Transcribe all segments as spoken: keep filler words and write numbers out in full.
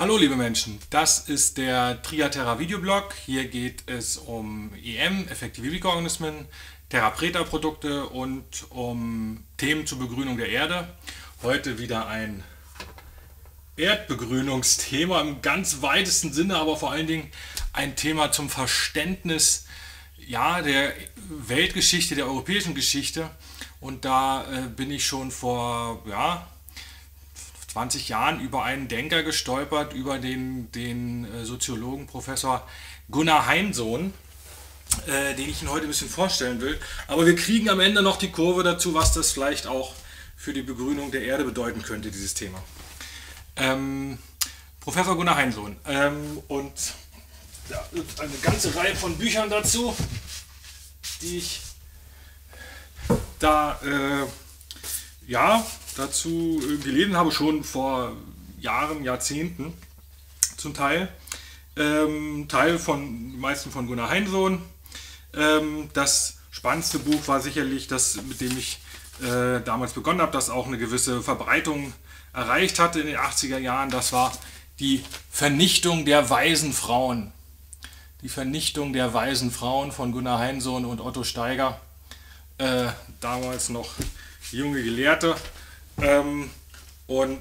Hallo liebe Menschen, das ist der Triaterra Videoblog. Hier geht es um E M, effektive Mikroorganismen, Terra Preta Produkte und um Themen zur Begrünung der Erde. Heute wieder ein Erdbegrünungsthema im ganz weitesten Sinne, aber vor allen Dingen ein Thema zum Verständnis ja, der Weltgeschichte, der europäischen Geschichte. Und da äh, bin ich schon vor ja, zwanzig Jahren über einen Denker gestolpert, über den, den äh, Soziologen Professor Gunnar Heinsohn, äh, den ich Ihnen heute ein bisschen vorstellen will. Aber wir kriegen am Ende noch die Kurve dazu, was das vielleicht auch für die Begrünung der Erde bedeuten könnte, dieses Thema. Ähm, Professor Gunnar Heinsohn. Ähm, und ja, eine ganze Reihe von Büchern dazu, die ich da äh, ja, dazu gelesen habe, schon vor Jahren, Jahrzehnten zum Teil. Ähm, Teil von, die meisten von Gunnar Heinsohn. Ähm, das spannendste Buch war sicherlich das, mit dem ich äh, damals begonnen habe, das auch eine gewisse Verbreitung erreicht hatte in den achtziger Jahren. Das war die Vernichtung der weisen Frauen. Die Vernichtung der weisen Frauen von Gunnar Heinsohn und Otto Steiger. Äh, damals noch junge Gelehrte. Ähm, und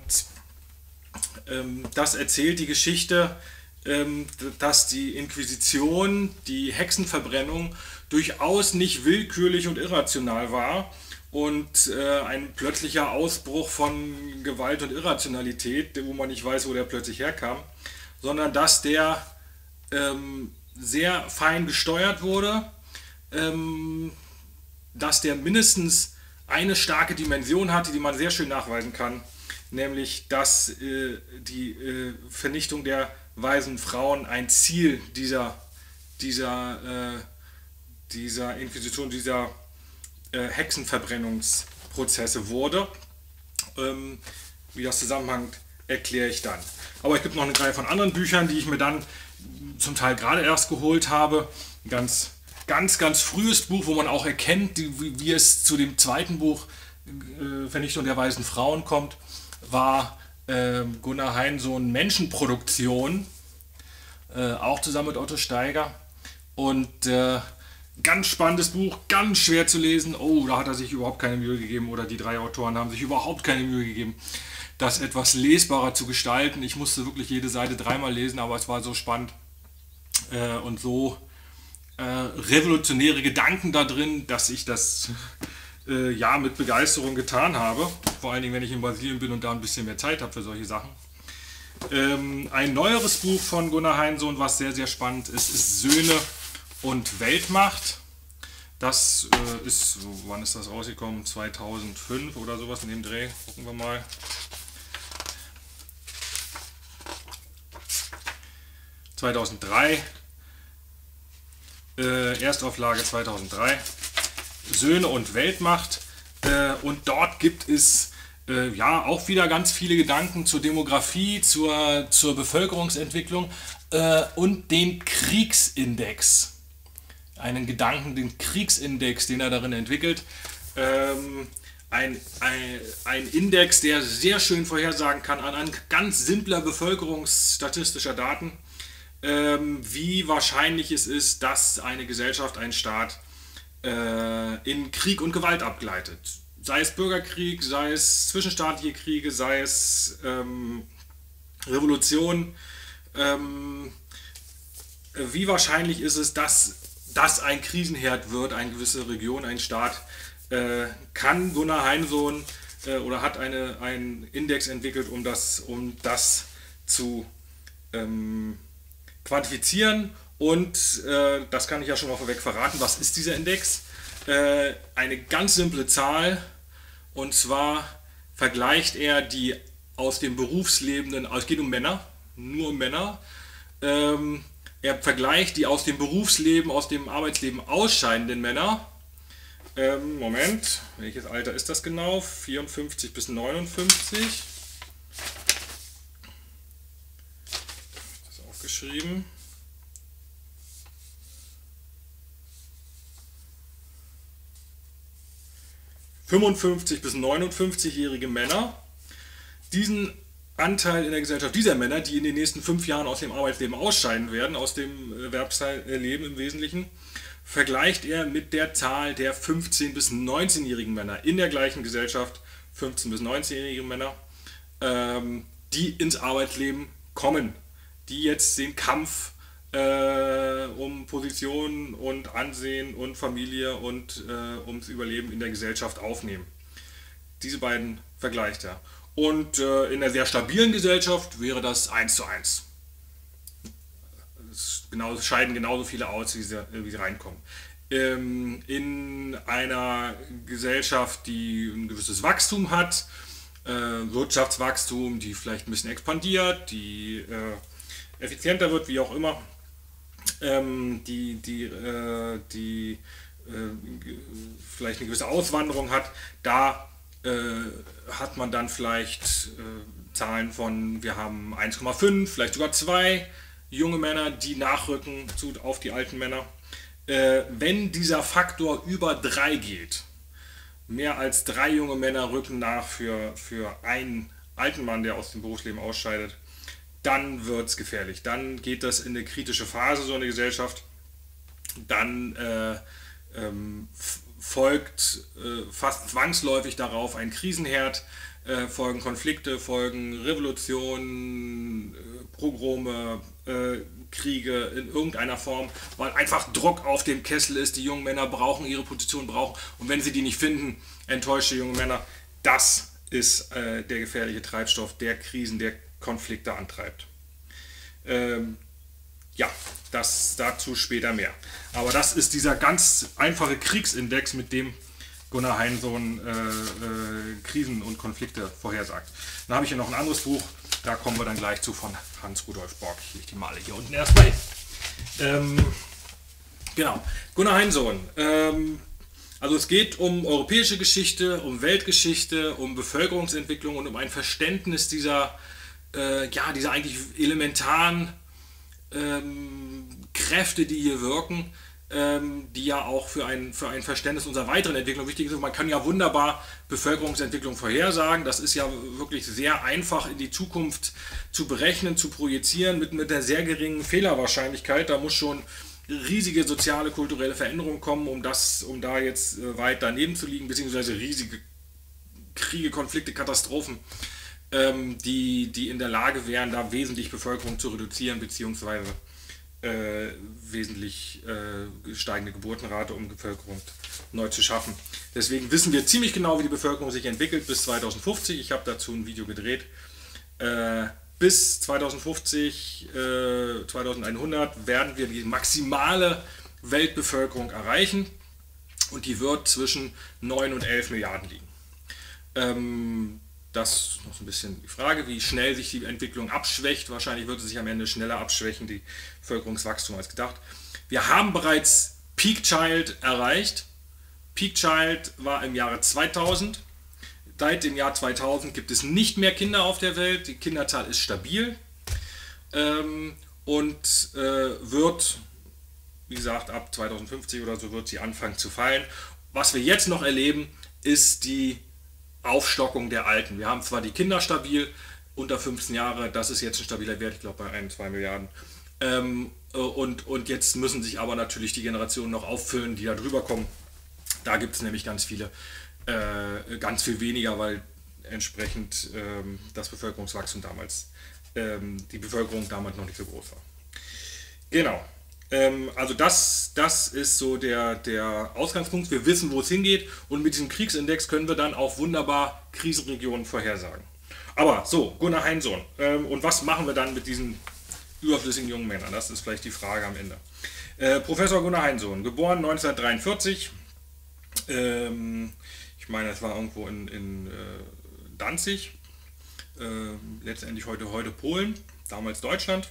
ähm, das erzählt die Geschichte, ähm, dass die Inquisition, die Hexenverbrennung, durchaus nicht willkürlich und irrational war und äh, ein plötzlicher Ausbruch von Gewalt und Irrationalität, wo man nicht weiß, wo der plötzlich herkam, sondern dass der ähm, sehr fein gesteuert wurde, ähm, dass der mindestens eine starke Dimension hatte, die man sehr schön nachweisen kann, nämlich dass äh, die äh, Vernichtung der weisen Frauen ein Ziel dieser, dieser, äh, dieser Inquisition, dieser äh, Hexenverbrennungsprozesse wurde. Ähm, wie das zusammenhängt, erkläre ich dann. Aber es gibt noch eine Reihe von anderen Büchern, die ich mir dann zum Teil gerade erst geholt habe. Ganz Ganz, ganz frühes Buch, wo man auch erkennt, wie, wie es zu dem zweiten Buch äh, Vernichtung der weisen Frauen kommt, war äh, Gunnar Heinsohn Menschenproduktion, äh, auch zusammen mit Otto Steiger. Und äh, ganz spannendes Buch, ganz schwer zu lesen. Oh, da hat er sich überhaupt keine Mühe gegeben, oder die drei Autoren haben sich überhaupt keine Mühe gegeben, das etwas lesbarer zu gestalten. Ich musste wirklich jede Seite dreimal lesen, aber es war so spannend äh, und so Äh, revolutionäre Gedanken da drin, dass ich das äh, ja mit Begeisterung getan habe. Vor allen Dingen, wenn ich in Brasilien bin und da ein bisschen mehr Zeit habe für solche Sachen. Ähm, ein neueres Buch von Gunnar Heinsohn, was sehr, sehr spannend ist, ist Söhne und Weltmacht. Das äh, ist, wann ist das rausgekommen? zweitausendfünf oder sowas in dem Dreh. Gucken wir mal. zweitausenddrei. Äh, Erstauflage zweitausenddrei, Söhne und Weltmacht, äh, und dort gibt es äh, ja auch wieder ganz viele Gedanken zur Demografie, zur, zur Bevölkerungsentwicklung äh, und den Kriegsindex. Einen Gedanken, den Kriegsindex, den er darin entwickelt. Ähm, ein, ein, ein Index, der sehr schön vorhersagen kann anhand ganz simpler bevölkerungsstatistischer Daten, wie wahrscheinlich es ist, dass eine Gesellschaft, ein Staat äh, in Krieg und Gewalt abgleitet. Sei es Bürgerkrieg, sei es zwischenstaatliche Kriege, sei es ähm, Revolution. Ähm, wie wahrscheinlich ist es, dass das ein Krisenherd wird, eine gewisse Region, ein Staat, äh, kann Gunnar Heinsohn äh, oder hat eine, einen Index entwickelt, um das, um das zu ähm, quantifizieren, und äh, das kann ich ja schon mal vorweg verraten. Was ist dieser Index? Äh, eine ganz simple Zahl, und zwar vergleicht er die aus dem Berufslebenden, es geht um Männer, nur um Männer, ähm, er vergleicht die aus dem Berufsleben, aus dem Arbeitsleben ausscheidenden Männer. Ähm, Moment, welches Alter ist das genau? vierundfünfzig bis neunundfünfzig. Geschrieben. fünfundfünfzig bis neunundfünfzig-jährige Männer. Diesen Anteil in der Gesellschaft dieser Männer, die in den nächsten fünf Jahren aus dem Arbeitsleben ausscheiden werden, aus dem Erwerbsleben im Wesentlichen, vergleicht er mit der Zahl der fünfzehn- bis neunzehnjährigen Männer in der gleichen Gesellschaft, fünfzehn- bis neunzehnjährige Männer, ähm, die ins Arbeitsleben kommen, die jetzt den Kampf äh, um Position und Ansehen und Familie und äh, ums Überleben in der Gesellschaft aufnehmen. Diese beiden vergleicht er. Und äh, in einer sehr stabilen Gesellschaft wäre das eins zu eins. Es, genau, es scheiden genauso viele aus, wie sie, wie sie reinkommen. Ähm, in einer Gesellschaft, die ein gewisses Wachstum hat, äh, Wirtschaftswachstum, die vielleicht ein bisschen expandiert, die äh, effizienter wird, wie auch immer, ähm, die, die, äh, die äh, vielleicht eine gewisse Auswanderung hat, da hat man dann vielleicht äh, Zahlen von, wir haben eins Komma fünf, vielleicht sogar zwei junge Männer, die nachrücken zu, auf die alten Männer. Äh, wenn dieser Faktor über drei geht, mehr als drei junge Männer rücken nach für, für einen alten Mann, der aus dem Berufsleben ausscheidet, dann wird es gefährlich. Dann geht das in eine kritische Phase, so eine Gesellschaft. Dann äh, ähm, folgt äh, fast zwangsläufig darauf ein Krisenherd, äh, folgen Konflikte, folgen Revolutionen, äh, Pogrome, äh, Kriege in irgendeiner Form, weil einfach Druck auf dem Kessel ist, die jungen Männer brauchen ihre Position, brauchen, und wenn sie die nicht finden, enttäuschte junge Männer, das ist äh, der gefährliche Treibstoff, der Krisen, der Konflikte antreibt. Ähm, ja, das dazu später mehr. Aber das ist dieser ganz einfache Kriegsindex, mit dem Gunnar Heinsohn äh, äh, Krisen und Konflikte vorhersagt. Dann habe ich hier noch ein anderes Buch, da kommen wir dann gleich zu, von Hans Rudolf Borg. Ich lege die Male hier unten erstmal hin. Ähm, genau, Gunnar Heinsohn. Ähm, also es geht um europäische Geschichte, um Weltgeschichte, um Bevölkerungsentwicklung und um ein Verständnis dieser, äh, ja, dieser eigentlich elementaren ähm, Kräfte, die hier wirken, ähm, die ja auch für ein, für ein Verständnis unserer weiteren Entwicklung wichtig sind. Man kann ja wunderbar Bevölkerungsentwicklung vorhersagen. Das ist ja wirklich sehr einfach in die Zukunft zu berechnen, zu projizieren mit, mit einer sehr geringen Fehlerwahrscheinlichkeit. Da muss schon riesige soziale, kulturelle Veränderungen kommen, um, das, um da jetzt äh, weit daneben zu liegen, beziehungsweise riesige Kriege, Konflikte, Katastrophen, ähm, die, die in der Lage wären, da wesentlich Bevölkerung zu reduzieren, beziehungsweise äh, wesentlich äh, steigende Geburtenrate, um Bevölkerung neu zu schaffen. Deswegen wissen wir ziemlich genau, wie die Bevölkerung sich entwickelt bis zweitausendfünfzig. Ich habe dazu ein Video gedreht. Äh, bis zweitausendfünfzig, äh, zweitausendeinhundert werden wir die maximale Weltbevölkerung erreichen und die wird zwischen neun und elf Milliarden liegen. Ähm, das ist noch so ein bisschen die Frage, wie schnell sich die Entwicklung abschwächt. Wahrscheinlich wird sie sich am Ende schneller abschwächen, die Bevölkerungswachstum, als gedacht. Wir haben bereits Peak Child erreicht. Peak Child war im Jahre zweitausend. Seit dem Jahr zweitausend gibt es nicht mehr Kinder auf der Welt. Die Kinderzahl ist stabil ähm, und äh, wird, wie gesagt, ab zweitausendfünfzig oder so wird sie anfangen zu fallen. Was wir jetzt noch erleben, ist die Aufstockung der Alten. Wir haben zwar die Kinder stabil, unter fünfzehn Jahre, das ist jetzt ein stabiler Wert, ich glaube bei ein, zwei Milliarden. Ähm, und, und jetzt müssen sich aber natürlich die Generationen noch auffüllen, die da drüber kommen. Da gibt es nämlich ganz viele, äh, ganz viel weniger, weil entsprechend ähm, das Bevölkerungswachstum damals, ähm, die Bevölkerung damals noch nicht so groß war. Genau. Ähm, also das, das ist so der, der Ausgangspunkt. Wir wissen, wo es hingeht, und mit diesem Kriegsindex können wir dann auch wunderbar Krisenregionen vorhersagen. Aber so, Gunnar Heinsohn. Ähm, und was machen wir dann mit diesen überflüssigen jungen Männern? Das ist vielleicht die Frage am Ende. Äh, Professor Gunnar Heinsohn, geboren neunzehnhundertdreiundvierzig. Ähm, ich meine, es war irgendwo in, in äh, Danzig. Äh, letztendlich heute, heute Polen, damals Deutschland.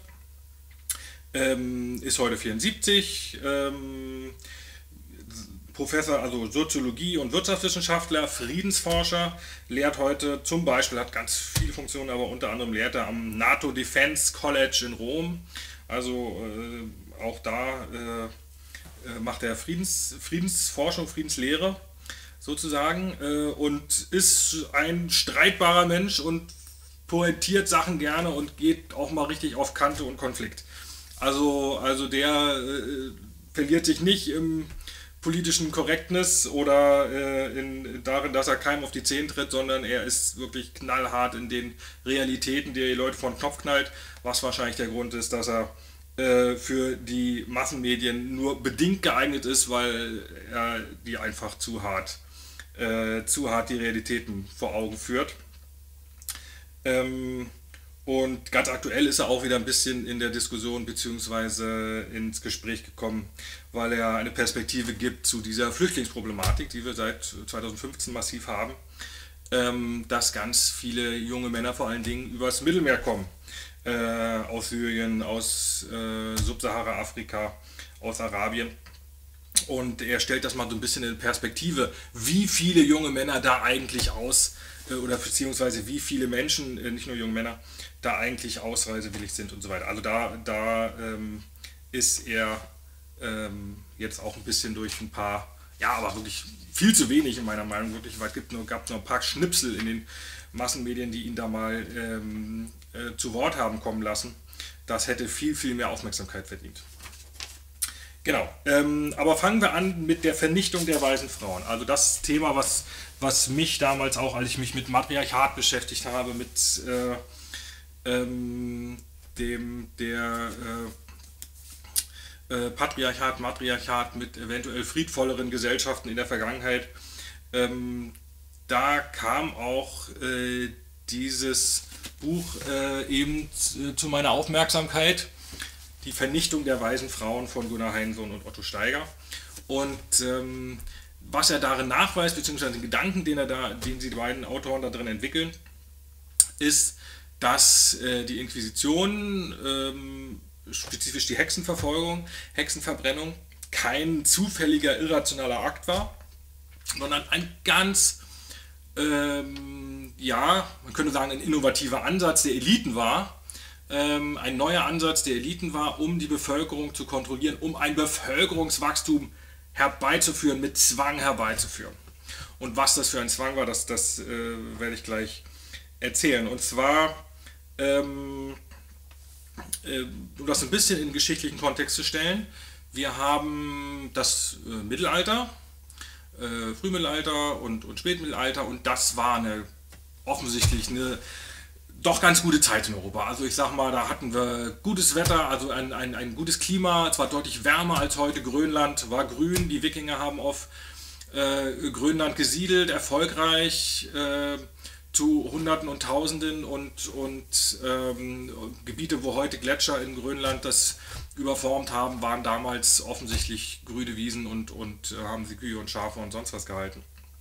Ähm, ist heute vierundsiebzig, ähm, Professor, also Soziologie und Wirtschaftswissenschaftler, Friedensforscher, lehrt heute zum Beispiel, hat ganz viele Funktionen, aber unter anderem lehrt er am NATO Defense College in Rom. Also äh, auch da äh, macht er Friedens, Friedensforschung, Friedenslehre sozusagen, äh, und ist ein streitbarer Mensch und pointiert Sachen gerne und geht auch mal richtig auf Kante und Konflikt. Also, also der äh, verliert sich nicht im politischen Correctness oder äh, in, darin, dass er keinem auf die Zehen tritt, sondern er ist wirklich knallhart in den Realitäten, die er die Leute vor den Knopf knallt, was wahrscheinlich der Grund ist, dass er äh, für die Massenmedien nur bedingt geeignet ist, weil er die einfach zu hart, äh, zu hart die Realitäten vor Augen führt. Ähm, und ganz aktuell ist er auch wieder ein bisschen in der Diskussion bzw. ins Gespräch gekommen, weil er eine Perspektive gibt zu dieser Flüchtlingsproblematik, die wir seit zweitausendfünfzehn massiv haben, ähm, dass ganz viele junge Männer vor allen Dingen übers Mittelmeer kommen, äh, aus Syrien, aus äh, Subsahara-Afrika, aus Arabien. Und er stellt das mal so ein bisschen in Perspektive, wie viele junge Männer da eigentlich aus, äh, oder beziehungsweise wie viele Menschen, äh, nicht nur junge Männer, da eigentlich ausreisewillig sind und so weiter. Also da, da ähm, ist er ähm, jetzt auch ein bisschen durch ein paar, ja, aber wirklich viel zu wenig in meiner Meinung, wirklich, weil es gibt nur, gab nur ein paar Schnipsel in den Massenmedien, die ihn da mal ähm, äh, zu Wort haben kommen lassen. Das hätte viel, viel mehr Aufmerksamkeit verdient. Genau, ähm, aber fangen wir an mit der Vernichtung der weißen Frauen. Also das Thema, was, was mich damals auch, als ich mich mit Matriarchat beschäftigt habe, mit äh, ähm, dem der äh, äh, Patriarchat, Matriarchat mit eventuell friedvolleren Gesellschaften in der Vergangenheit, ähm, da kam auch äh, dieses Buch äh, eben zu meiner Aufmerksamkeit. Die Vernichtung der weißen Frauen von Gunnar Heinsohn und Otto Steiger. Und ähm, was er darin nachweist, beziehungsweise den Gedanken, den, er da, den sie die beiden Autoren da drin entwickeln, ist, dass äh, die Inquisition, ähm, spezifisch die Hexenverfolgung, Hexenverbrennung, kein zufälliger, irrationaler Akt war, sondern ein ganz, ähm, ja, man könnte sagen, ein innovativer Ansatz der Eliten war, ein neuer Ansatz der Eliten war, um die Bevölkerung zu kontrollieren, um ein Bevölkerungswachstum herbeizuführen, mit Zwang herbeizuführen. Und was das für ein Zwang war, das, das äh, werde ich gleich erzählen. Und zwar, ähm, äh, um das ein bisschen in den geschichtlichen Kontext zu stellen, wir haben das äh, Mittelalter, äh, Frühmittelalter und, und Spätmittelalter, und das war eine offensichtlich eine doch ganz gute Zeit in Europa. Also ich sag mal, da hatten wir gutes Wetter, also ein, ein, ein gutes Klima, es war deutlich wärmer als heute. Grönland war grün, die Wikinger haben auf äh, Grönland gesiedelt, erfolgreich, äh, zu Hunderten und Tausenden, und, und ähm, Gebiete, wo heute Gletscher in Grönland das überformt haben, waren damals offensichtlich grüne Wiesen, und, und äh, haben sie Kühe und Schafe und sonst was gehalten.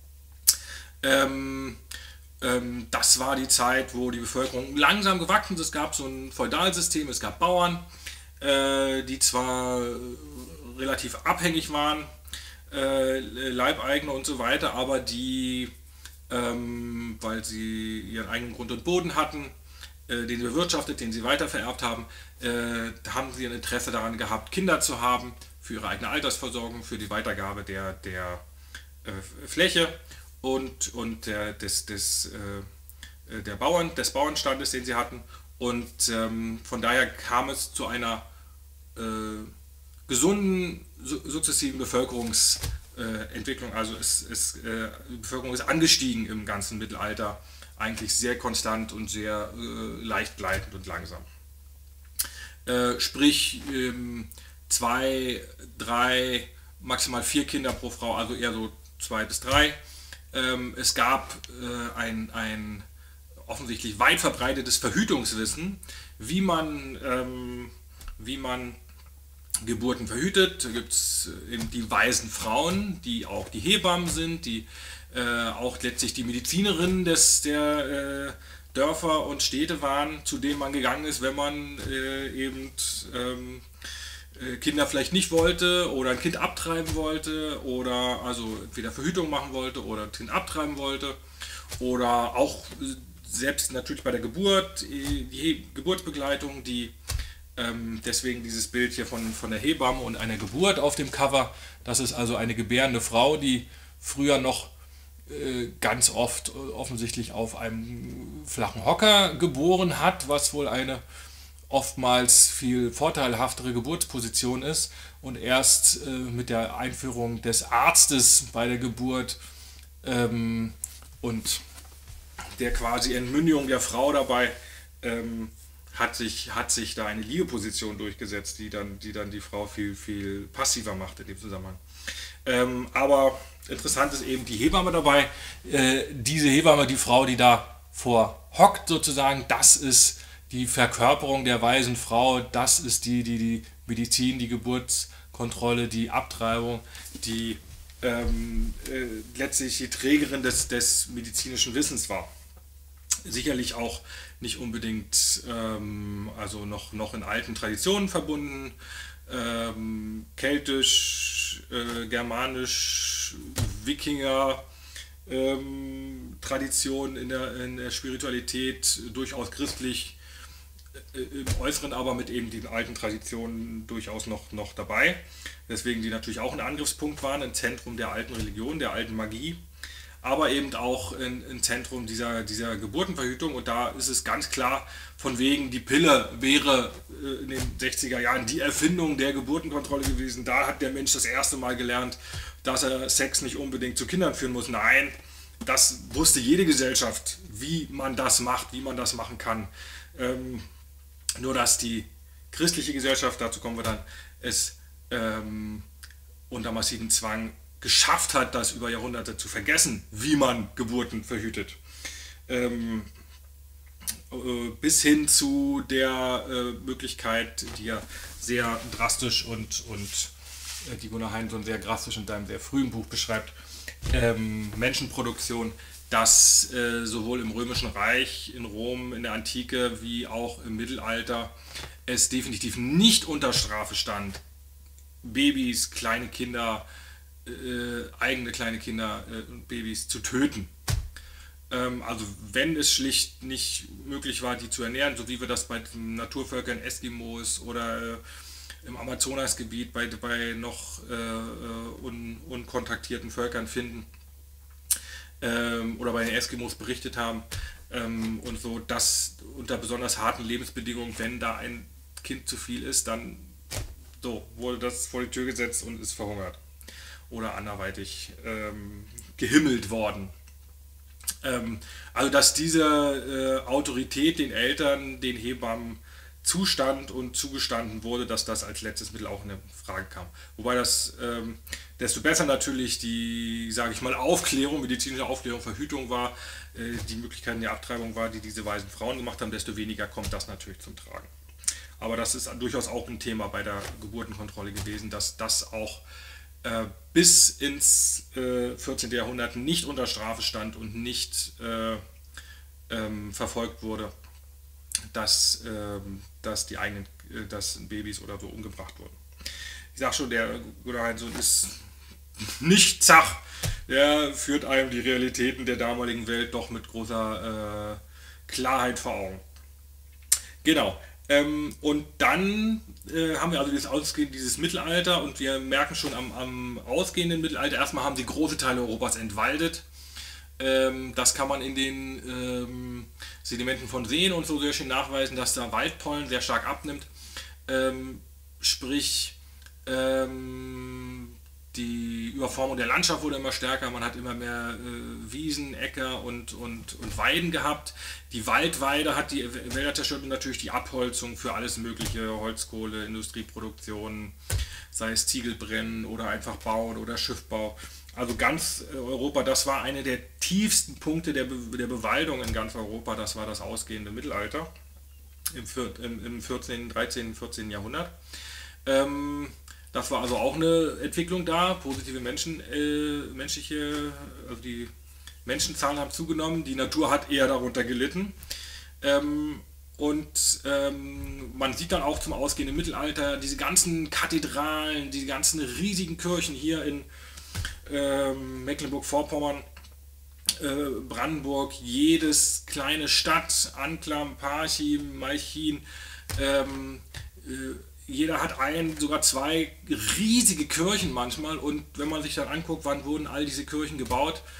Ähm, Das war die Zeit, wo die Bevölkerung langsam gewachsen ist. Es gab so ein Feudalsystem, es gab Bauern, die zwar relativ abhängig waren, Leibeigene und so weiter, aber die, weil sie ihren eigenen Grund und Boden hatten, den sie bewirtschaftet, den sie weitervererbt haben, haben sie ein Interesse daran gehabt, Kinder zu haben, für ihre eigene Altersversorgung, für die Weitergabe der, der Fläche und, und der, des, des, äh, der Bauern, des Bauernstandes, den sie hatten. Und ähm, von daher kam es zu einer äh, gesunden, su sukzessiven Bevölkerungsentwicklung. Äh, also es, es, äh, die Bevölkerung ist angestiegen im ganzen Mittelalter, eigentlich sehr konstant und sehr äh, leicht gleitend und langsam. Äh, sprich, ähm, zwei, drei, maximal vier Kinder pro Frau, also eher so zwei bis drei. Es gab äh, ein, ein offensichtlich weit verbreitetes Verhütungswissen, wie man, ähm, wie man Geburten verhütet. Da gibt es eben die weisen Frauen, die auch die Hebammen sind, die äh, auch letztlich die Medizinerinnen des, der äh, Dörfer und Städte waren, zu denen man gegangen ist, wenn man äh, eben ähm, Kinder vielleicht nicht wollte oder ein Kind abtreiben wollte, oder also entweder Verhütung machen wollte oder ein Kind abtreiben wollte, oder auch selbst natürlich bei der Geburt, die Geburtsbegleitung, die ähm, deswegen dieses Bild hier von, von der Hebamme und einer Geburt auf dem Cover. Das ist also eine gebärende Frau, die früher noch äh, ganz oft äh, offensichtlich auf einem flachen Hocker geboren hat, was wohl eine oftmals viel vorteilhaftere Geburtsposition ist und erst äh, mit der Einführung des Arztes bei der Geburt ähm, und der quasi Entmündigung der Frau dabei ähm, hat sich, hat sich da eine Liegeposition durchgesetzt, die dann, die dann die Frau viel, viel passiver macht in dem Zusammenhang. Ähm, aber interessant ist eben die Hebamme dabei. Äh, diese Hebamme, die Frau, die da vor hockt sozusagen, das ist die Verkörperung der weisen Frau, das ist die, die die Medizin, die Geburtskontrolle, die Abtreibung, die ähm, äh, letztlich die Trägerin des, des medizinischen Wissens war. Sicherlich auch nicht unbedingt ähm, also noch, noch in alten Traditionen verbunden, ähm, keltisch, äh, germanisch, Wikinger, ähm, Tradition in der, in der Spiritualität, durchaus christlich, äh, im Äußeren aber mit eben den alten Traditionen durchaus noch, noch dabei. Deswegen die natürlich auch ein Angriffspunkt waren, ein Zentrum der alten Religion, der alten Magie, aber eben auch ein, ein Zentrum dieser, dieser Geburtenverhütung. Und da ist es ganz klar, von wegen die Pille wäre äh, in den sechziger Jahren die Erfindung der Geburtenkontrolle gewesen. Da hat der Mensch das erste Mal gelernt, dass er Sex nicht unbedingt zu Kindern führen muss. Nein, das wusste jede Gesellschaft, wie man das macht, wie man das machen kann. Ähm, nur dass die christliche Gesellschaft, dazu kommen wir dann, es ähm, unter massiven Zwang geschafft hat, das über Jahrhunderte zu vergessen, wie man Geburten verhütet. Ähm, äh, bis hin zu der äh, Möglichkeit, die ja sehr drastisch und, und äh, die Gunnar Heinsohn sehr drastisch in seinem sehr frühen Buch beschreibt, ähm, Menschenproduktion, dass äh, sowohl im Römischen Reich, in Rom, in der Antike, wie auch im Mittelalter es definitiv nicht unter Strafe stand, Babys, kleine Kinder, äh, eigene kleine Kinder und äh, Babys zu töten. Ähm, also wenn es schlicht nicht möglich war, die zu ernähren, so wie wir das bei den Naturvölkern Eskimos oder äh, im Amazonasgebiet bei, bei noch äh, un, unkontaktierten Völkern finden ähm, oder bei den Eskimos berichtet haben ähm, und so, dass unter besonders harten Lebensbedingungen, wenn da ein Kind zu viel ist, dann so wurde das vor die Tür gesetzt und ist verhungert oder anderweitig ähm, gehimmelt worden. Ähm, also dass diese äh, Autorität den Eltern, den Hebammen zustand und zugestanden wurde, dass das als letztes Mittel auch in Frage kam. Wobei das ähm, desto besser natürlich die, sage ich mal, Aufklärung, medizinische Aufklärung, Verhütung war, äh, die Möglichkeiten der Abtreibung war, die diese weisen Frauen gemacht haben, desto weniger kommt das natürlich zum Tragen. Aber das ist durchaus auch ein Thema bei der Geburtenkontrolle gewesen, dass das auch äh, bis ins äh, vierzehnten. Jahrhundert nicht unter Strafe stand und nicht äh, ähm, verfolgt wurde, dass, ähm, dass die eigenen äh, dass Babys oder so umgebracht wurden. Ich sag schon, der Gunnar Heinsohn ist nicht zach. Der führt einem die Realitäten der damaligen Welt doch mit großer äh, Klarheit vor Augen. Genau. Ähm, und dann äh, haben wir also dieses, Ausgehen, dieses Mittelalter und wir merken schon am, am ausgehenden Mittelalter, erstmal haben sie große Teile Europas entwaldet. Ähm, das kann man in den ähm, Sedimenten von Seen und so sehr schön nachweisen, dass da Waldpollen sehr stark abnimmt. Ähm, sprich, ähm, die Überformung der Landschaft wurde immer stärker, man hat immer mehr äh, Wiesen, Äcker und, und, und Weiden gehabt. Die Waldweide hat die Wälder zerstört und natürlich die Abholzung für alles mögliche, Holzkohle, Industrieproduktion, sei es Ziegelbrennen oder einfach Bauen oder Schiffbau. Also ganz Europa, das war einer der tiefsten Punkte der, Be der Bewaldung in ganz Europa, das war das ausgehende Mittelalter im, im, im vierzehnten., dreizehnten., vierzehnten. Jahrhundert. Ähm, Das war also auch eine Entwicklung da, positive Menschen, äh, menschliche, also die Menschenzahlen haben zugenommen, die Natur hat eher darunter gelitten. Ähm, und ähm, man sieht dann auch zum ausgehenden Mittelalter diese ganzen Kathedralen, diese ganzen riesigen Kirchen hier in ähm, Mecklenburg-Vorpommern, äh, Brandenburg, jedes kleine Stadt, Anklam, Parchim, Malchin, ähm, äh, jeder hat ein, sogar zwei riesige Kirchen manchmal und wenn man sich dann anguckt, wann wurden all diese Kirchen gebaut,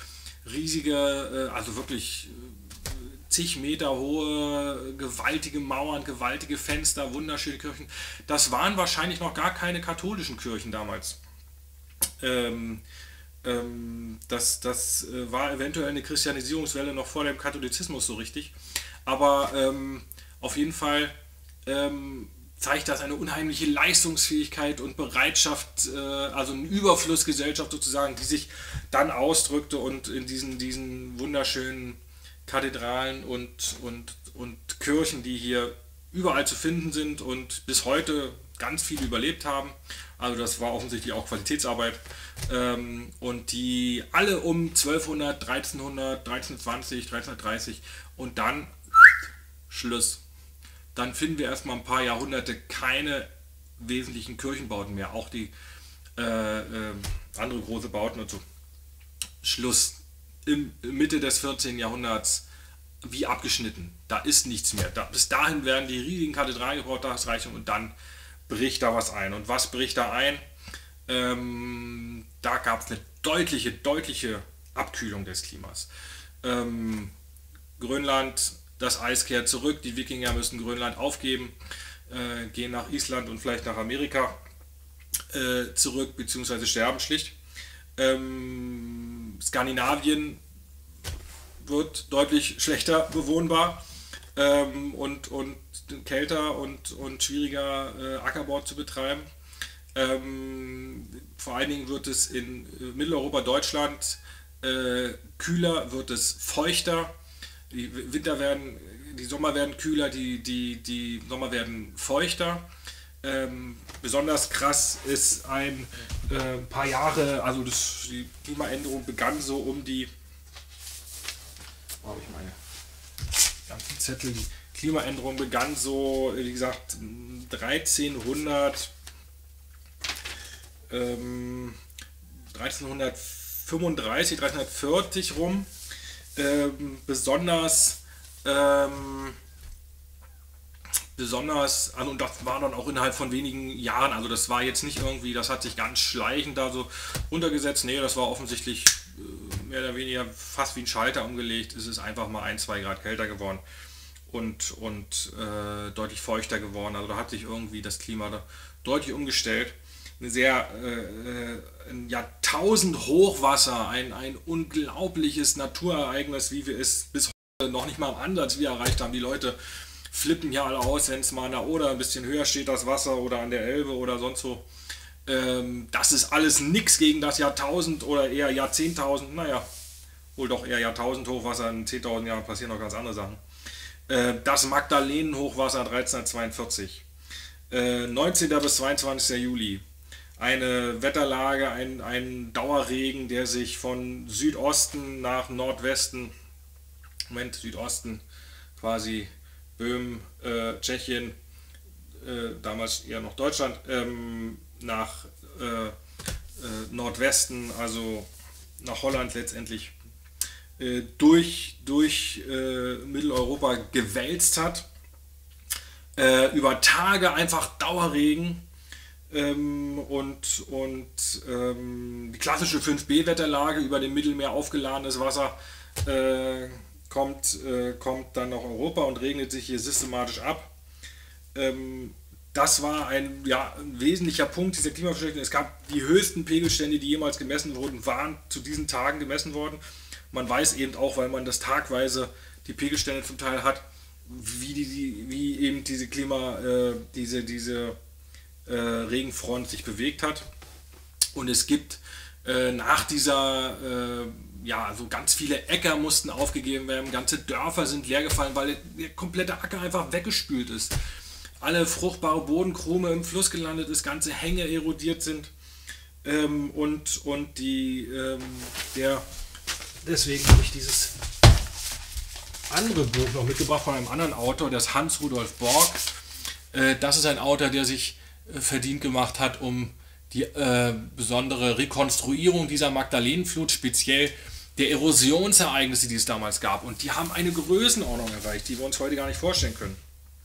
riesige, äh, also wirklich äh, zig Meter hohe, gewaltige Mauern, gewaltige Fenster, wunderschöne Kirchen. Das waren wahrscheinlich noch gar keine katholischen Kirchen damals. Ähm, ähm, das das äh, war eventuell eine Christianisierungswelle noch vor dem Katholizismus so richtig. Aber ähm, auf jeden Fall ähm, zeigt das eine unheimliche Leistungsfähigkeit und Bereitschaft, äh, also eine Überflussgesellschaft sozusagen, die sich dann ausdrückte und in diesen, diesen wunderschönen Kathedralen und, und, und Kirchen, die hier überall zu finden sind und bis heute ganz viele überlebt haben. Also das war offensichtlich auch Qualitätsarbeit. Ähm, und die alle um zwölfhundert, dreizehnhundert, dreizehnhundertzwanzig, dreizehnhundertdreißig und dann Schluss. Dann finden wir erstmal ein paar Jahrhunderte keine wesentlichen Kirchenbauten mehr. Auch die äh, äh, andere große Bauten und so. Schluss. Im Mitte des vierzehnten Jahrhunderts wie abgeschnitten. Da ist nichts mehr. Da, bis dahin werden die riesigen Kathedralen gebaut, das reicht und dann bricht da was ein. Und was bricht da ein? Ähm, da gab es eine deutliche, deutliche Abkühlung des Klimas. Ähm, Grönland, das Eis kehrt zurück, die Wikinger müssen Grönland aufgeben, äh, gehen nach Island und vielleicht nach Amerika äh, zurück, beziehungsweise sterben schlicht. Ähm, Skandinavien wird deutlich schlechter bewohnbar ähm, und, und kälter und, und schwieriger äh, Ackerbau zu betreiben. Ähm, vor allen Dingen wird es in äh, Mitteleuropa, Deutschland äh, kühler, wird es feuchter. Die Winter werden, die Sommer werden kühler, die, die, die Sommer werden feuchter. Ähm, besonders krass ist ein äh, paar Jahre, also das, die Klimaänderung begann so um die, wo habe ich meine ganzen Zettel, die Klimaänderung begann so, wie gesagt, dreizehnhundert, ähm, dreizehnhundertfünfunddreißig, dreizehnhundertvierzig rum. Ähm, besonders ähm, besonders, also und das war dann auch innerhalb von wenigen Jahren, also das war jetzt nicht irgendwie, das hat sich ganz schleichend da so runtergesetzt, nee, das war offensichtlich äh, mehr oder weniger fast wie ein Schalter umgelegt, es ist einfach mal ein, zwei Grad kälter geworden und, und äh, deutlich feuchter geworden, also da hat sich irgendwie das Klima da deutlich umgestellt. Eine sehr äh, ein Jahrtausend Hochwasser, ein, ein unglaubliches Naturereignis, wie wir es bis heute noch nicht mal im Ansatz wieder erreicht haben. Die Leute flippen ja alle aus, wenn es mal an der Oder ein bisschen höher steht, das Wasser oder an der Elbe oder sonst wo. Ähm, das ist alles nichts gegen das Jahrtausend oder eher Jahrzehntausend, naja, wohl doch eher Jahrtausend Hochwasser, in zehntausend Jahren passieren noch ganz andere Sachen. Äh, das Magdalenenhochwasser dreizehnhundertzweiundvierzig, äh, neunzehnten bis zweiundzwanzigsten Juli. Eine Wetterlage, ein, ein Dauerregen, der sich von Südosten nach Nordwesten, Moment, Südosten, quasi Böhmen, äh, Tschechien, äh, damals eher noch Deutschland, ähm, nach äh, äh, Nordwesten, also nach Holland letztendlich, äh, durch, durch äh, Mitteleuropa gewälzt hat. Äh, über Tage einfach Dauerregen. Ähm, und und ähm, die klassische fünf B Wetterlage, über dem Mittelmeer aufgeladenes Wasser äh, kommt, äh, kommt dann nach Europa und regnet sich hier systematisch ab. Ähm, das war ein, ja, ein wesentlicher Punkt dieser Klimaverschlechterung. Es gab die höchsten Pegelstände, die jemals gemessen wurden, waren zu diesen Tagen gemessen worden. Man weiß eben auch, weil man das tagweise die Pegelstände zum Teil hat, wie, die, die, wie eben diese Klima, äh, diese, diese Äh, Regenfront sich bewegt hat. Und es gibt äh, nach dieser, äh, ja, so ganz viele Äcker mussten aufgegeben werden, ganze Dörfer sind leer gefallen, weil der komplette Acker einfach weggespült ist. Alle fruchtbare Bodenkrume im Fluss gelandet ist, ganze Hänge erodiert sind ähm, und, und die, ähm, der, deswegen habe ich dieses andere Buch noch mitgebracht von einem anderen Autor, das Hans Rudolf Borg. Äh, das ist ein Autor, der sich verdient gemacht hat, um die äh, besondere Rekonstruierung dieser Magdalenenflut, speziell der Erosionsereignisse, die es damals gab. Und die haben eine Größenordnung erreicht, die wir uns heute gar nicht vorstellen können.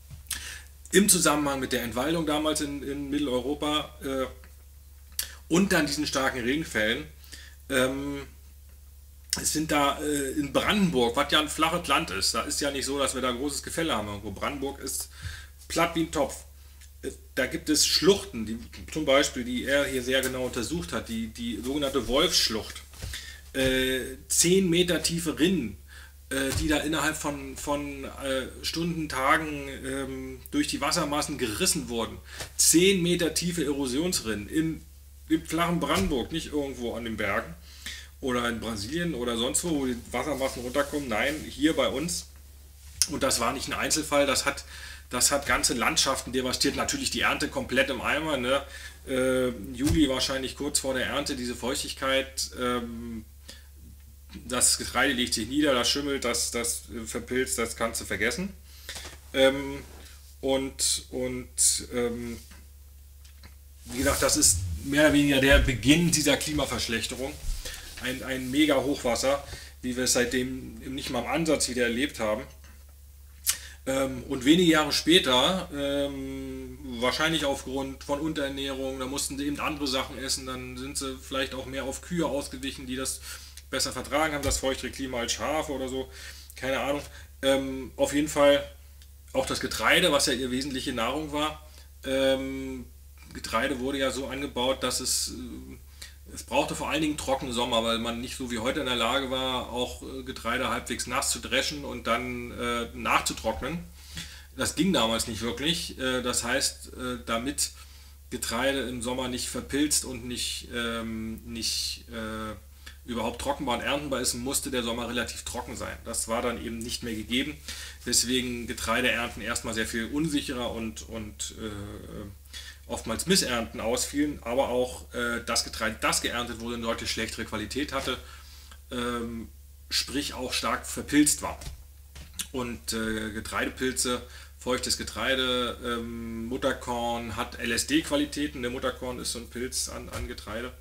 Im Zusammenhang mit der Entwaldung damals in, in Mitteleuropa äh, und dann diesen starken Regenfällen ähm, es sind da äh, in Brandenburg, was ja ein flaches Land ist, da ist ja nicht so, dass wir da ein großes Gefälle haben irgendwo. Brandenburg ist platt wie ein Topf. Äh, Da gibt es Schluchten, die, zum Beispiel, die er hier sehr genau untersucht hat, die, die sogenannte Wolfsschlucht. Äh, zehn Meter tiefe Rinnen, äh, die da innerhalb von, von äh, Stunden, Tagen ähm, durch die Wassermassen gerissen wurden. Zehn Meter tiefe Erosionsrinnen im, im flachen Brandenburg, nicht irgendwo an den Bergen oder in Brasilien oder sonst wo, wo die Wassermassen runterkommen. Nein, hier bei uns. Und das war nicht ein Einzelfall, das hat, das hat ganze Landschaften devastiert. Natürlich die Ernte komplett im Eimer. Ne? Äh, Juli wahrscheinlich kurz vor der Ernte, diese Feuchtigkeit. Ähm, das Getreide legt sich nieder, das schimmelt, das, das verpilzt, das kannst du vergessen. Ähm, und und ähm, wie gesagt, das ist mehr oder weniger der Beginn dieser Klimaverschlechterung. Ein, ein mega Hochwasser, wie wir es seitdem nicht mal im Ansatz wieder erlebt haben. Ähm, und wenige Jahre später, ähm, wahrscheinlich aufgrund von Unterernährung, da mussten sie eben andere Sachen essen, dann sind sie vielleicht auch mehr auf Kühe ausgewichen, die das besser vertragen haben, das feuchtere Klima als Schafe oder so, keine Ahnung. Ähm, auf jeden Fall auch das Getreide, was ja ihre wesentliche Nahrung war. Ähm, Getreide wurde ja so angebaut, dass es, äh, es brauchte vor allen Dingen trockene Sommer, weil man nicht so wie heute in der Lage war, auch äh, Getreide halbwegs nass zu dreschen und dann äh, nachzutrocknen. Das ging damals nicht wirklich. Äh, das heißt, äh, damit Getreide im Sommer nicht verpilzt und nicht, ähm, nicht äh, überhaupt trockenbar und erntenbar ist, musste der Sommer relativ trocken sein. Das war dann eben nicht mehr gegeben, weswegen Getreideernten erstmal sehr viel unsicherer und, und äh, oftmals Missernten ausfielen, aber auch äh, das Getreide, das geerntet wurde, eine deutlich schlechtere Qualität hatte, ähm, sprich auch stark verpilzt war. Und äh, Getreidepilze, feuchtes Getreide, ähm, Mutterkorn hat L S D-Qualitäten. Der Mutterkorn ist so ein Pilz an, an Getreide,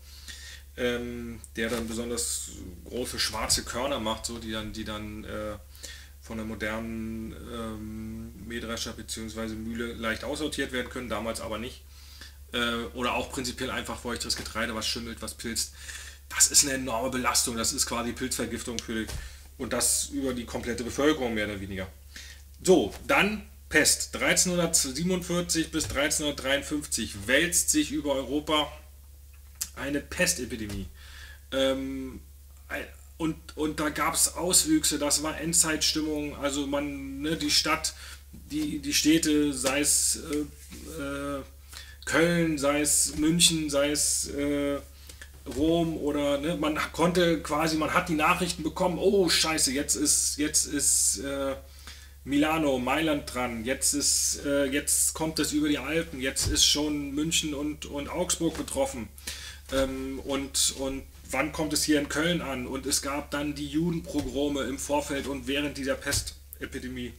ähm, der dann besonders große schwarze Körner macht, so, die dann, die dann äh, von der modernen ähm, Mähdrescher bzw. Mühle leicht aussortiert werden können, damals aber nicht. Äh, oder auch prinzipiell einfach feuchtes Getreide, was schimmelt, was pilzt. Das ist eine enorme Belastung, das ist quasi Pilzvergiftung für die, und das über die komplette Bevölkerung mehr oder weniger. So, dann Pest. dreizehnhundertsiebenundvierzig bis dreizehnhundertdreiundfünfzig wälzt sich über Europa eine Pestepidemie. Ähm, und, und da gab es Auswüchse, das war Endzeitstimmung, also man, ne, die Stadt, die, die Städte, sei es äh, äh, Köln, sei es München, sei es äh, Rom oder ne, man konnte quasi, man hat die Nachrichten bekommen, oh scheiße, jetzt ist, jetzt ist äh, Milano, Mailand dran, jetzt ist, äh, jetzt kommt es über die Alpen, jetzt ist schon München und, und Augsburg betroffen. Ähm, und, und wann kommt es hier in Köln an? Und es gab dann die Judenpogrome im Vorfeld und während dieser Pestepidemie.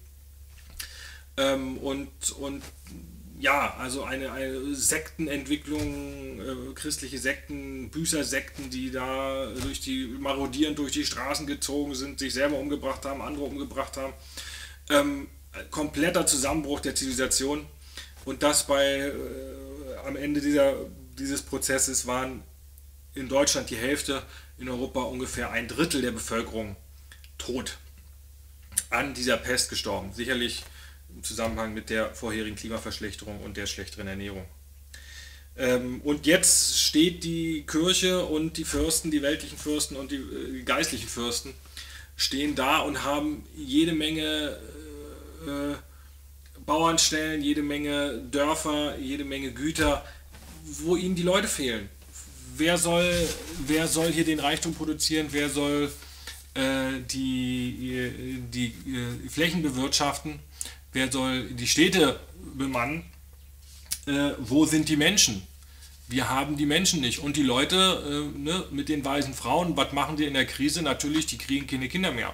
Ähm, und, und ja, also eine, eine Sektenentwicklung, äh, christliche Sekten, Büßersekten, die da durch die, marodierend durch die Straßen gezogen sind, sich selber umgebracht haben, andere umgebracht haben. Ähm, kompletter Zusammenbruch der Zivilisation. Und das bei, äh, am Ende dieser, dieses Prozesses waren in Deutschland die Hälfte, in Europa ungefähr ein Drittel der Bevölkerung tot an dieser Pest gestorben. Sicherlich im Zusammenhang mit der vorherigen Klimaverschlechterung und der schlechteren Ernährung. Ähm, und jetzt steht die Kirche und die Fürsten, die weltlichen Fürsten und die äh, geistlichen Fürsten stehen da und haben jede Menge äh, Bauernstellen, jede Menge Dörfer, jede Menge Güter, wo ihnen die Leute fehlen. Wer soll, wer soll hier den Reichtum produzieren? Wer soll äh, die, die äh, Flächen bewirtschaften? Wer soll die Städte bemannen? Äh, wo sind die Menschen? Wir haben die Menschen nicht. Und die Leute äh, ne, mit den weisen Frauen, was machen die in der Krise? Natürlich, die kriegen keine Kinder mehr.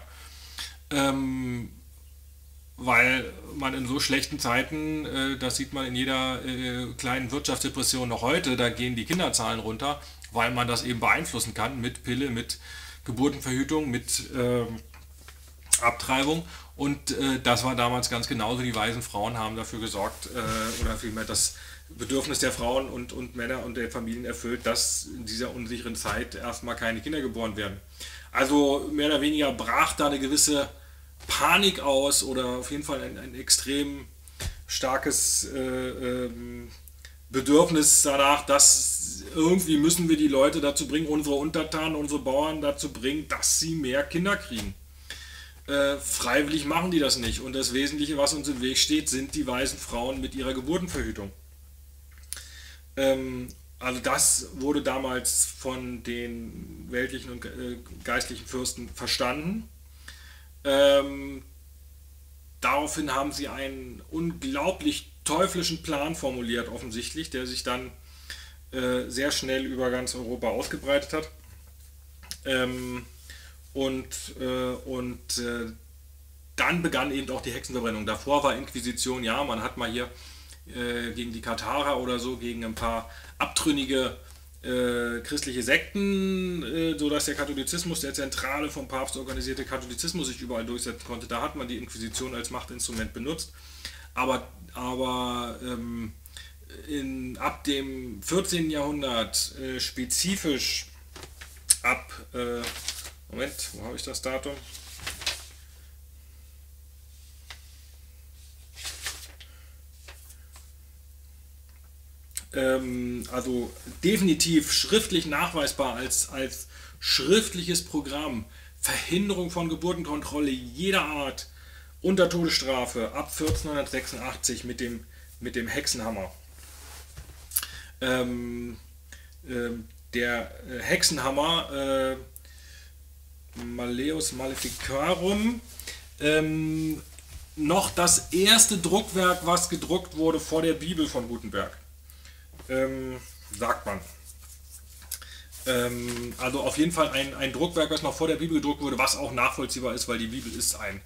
Ähm, weil man in so schlechten Zeiten, äh, das sieht man in jeder äh, kleinen Wirtschaftsdepression noch heute, da gehen die Kinderzahlen runter, weil man das eben beeinflussen kann mit Pille, mit Geburtenverhütung, mit äh, Abtreibung. Und äh, das war damals ganz genauso. Die weisen Frauen haben dafür gesorgt, äh, oder vielmehr das Bedürfnis der Frauen und, und Männer und der Familien erfüllt, dass in dieser unsicheren Zeit erstmal keine Kinder geboren werden. Also mehr oder weniger brach da eine gewisse Panik aus oder auf jeden Fall ein, ein extrem starkes äh, ähm, Bedürfnis danach, dass irgendwie müssen wir die Leute dazu bringen, unsere Untertanen, unsere Bauern dazu bringen, dass sie mehr Kinder kriegen. Äh, freiwillig machen die das nicht und das Wesentliche, was uns im Weg steht, sind die weisen Frauen mit ihrer Geburtenverhütung. Ähm, also das wurde damals von den weltlichen und äh, geistlichen Fürsten verstanden. Ähm, daraufhin haben sie einen unglaublich teuflischen Plan formuliert, offensichtlich, der sich dann äh, sehr schnell über ganz Europa ausgebreitet hat. Ähm, und äh, und äh, dann begann eben auch die Hexenverbrennung. Davor war Inquisition, ja, man hat mal hier äh, gegen die Katharer oder so, gegen ein paar abtrünnige äh, christliche Sekten, äh, sodass der Katholizismus, der zentrale vom Papst organisierte Katholizismus sich überall durchsetzen konnte. Da hat man die Inquisition als Machtinstrument benutzt. Aber, aber ähm, in, ab dem vierzehnten Jahrhundert äh, spezifisch ab, äh, Moment, wo habe ich das Datum? Ähm, also definitiv schriftlich nachweisbar als, als schriftliches Programm, Verhinderung von Geburtenkontrolle jeder Art unter Todesstrafe ab vierzehnhundertsechsundachtzig mit dem, mit dem Hexenhammer. Ähm, ähm, der Hexenhammer äh, Malleus Maleficarum, ähm, noch das erste Druckwerk, was gedruckt wurde vor der Bibel von Gutenberg, ähm, sagt man. Ähm, also auf jeden Fall ein, ein Druckwerk, was noch vor der Bibel gedruckt wurde, was auch nachvollziehbar ist, weil die Bibel ist ein,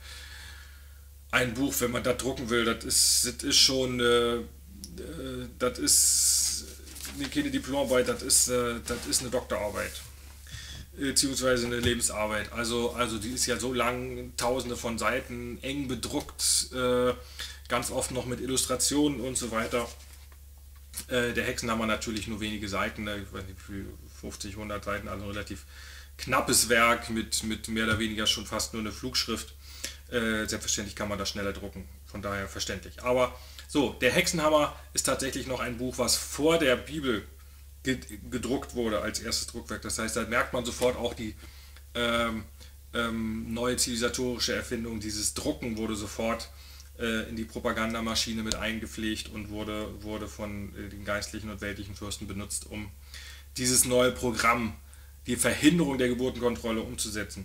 ein Buch, wenn man das drucken will, das ist, das ist schon, äh, äh, das ist keine Diplomarbeit, das ist, äh, das ist eine Doktorarbeit. Beziehungsweise eine Lebensarbeit. Also, also die ist ja so lang, tausende von Seiten, eng bedruckt, äh, ganz oft noch mit Illustrationen und so weiter. Äh, der Hexenhammer natürlich nur wenige Seiten, ich weiß nicht, fünfzig, hundert Seiten, also ein relativ knappes Werk mit, mit mehr oder weniger schon fast nur eine Flugschrift. Äh, selbstverständlich kann man das schneller drucken, von daher verständlich. Aber so, der Hexenhammer ist tatsächlich noch ein Buch, was vor der Bibel gedruckt wurde als erstes Druckwerk. Das heißt, da merkt man sofort auch die ähm, ähm, neue zivilisatorische Erfindung. Dieses Drucken wurde sofort äh, in die Propagandamaschine mit eingepflegt und wurde, wurde von äh, den geistlichen und weltlichen Fürsten benutzt, um dieses neue Programm, die Verhinderung der Geburtenkontrolle umzusetzen.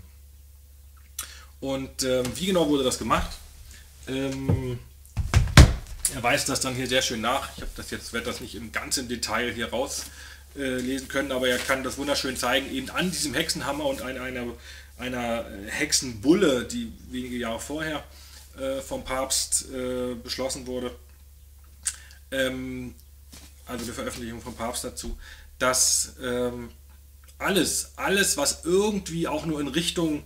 Und ähm, wie genau wurde das gemacht? Ähm, Er weist das dann hier sehr schön nach. Ich habe das jetzt, werde das nicht im ganzen Detail hier rauslesen äh, können, aber er kann das wunderschön zeigen, eben an diesem Hexenhammer und an einer, einer Hexenbulle, die wenige Jahre vorher äh, vom Papst äh, beschlossen wurde, ähm, also die Veröffentlichung vom Papst dazu, dass ähm, alles, alles, was irgendwie auch nur in Richtung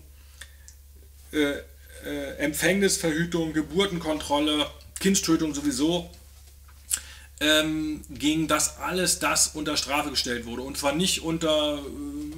äh, äh, Empfängnisverhütung, Geburtenkontrolle, Kindstötung sowieso, ähm, ging, dass alles das unter Strafe gestellt wurde. Und zwar nicht unter äh,